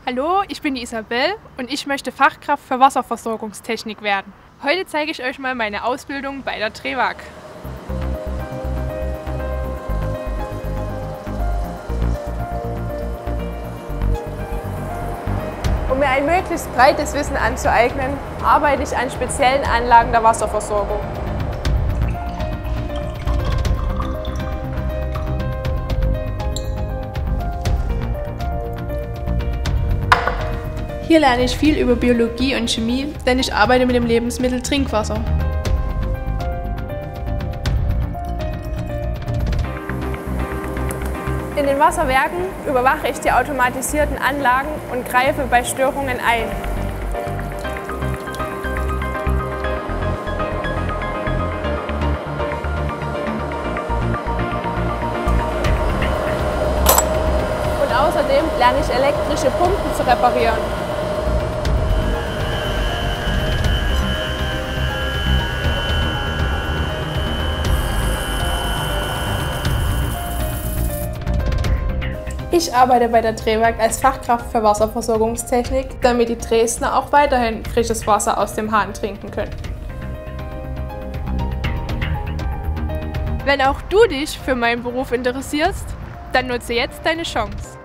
Hallo, ich bin die Isabel und ich möchte Fachkraft für Wasserversorgungstechnik werden. Heute zeige ich euch mal meine Ausbildung bei der TREWAG. Um mir ein möglichst breites Wissen anzueignen, arbeite ich an speziellen Anlagen der Wasserversorgung. Hier lerne ich viel über Biologie und Chemie, denn ich arbeite mit dem Lebensmittel Trinkwasser. In den Wasserwerken überwache ich die automatisierten Anlagen und greife bei Störungen ein. Und außerdem lerne ich elektrische Pumpen zu reparieren. Ich arbeite bei der TREWAG als Fachkraft für Wasserversorgungstechnik, damit die Dresdner auch weiterhin frisches Wasser aus dem Hahn trinken können. Wenn auch du dich für meinen Beruf interessierst, dann nutze jetzt deine Chance.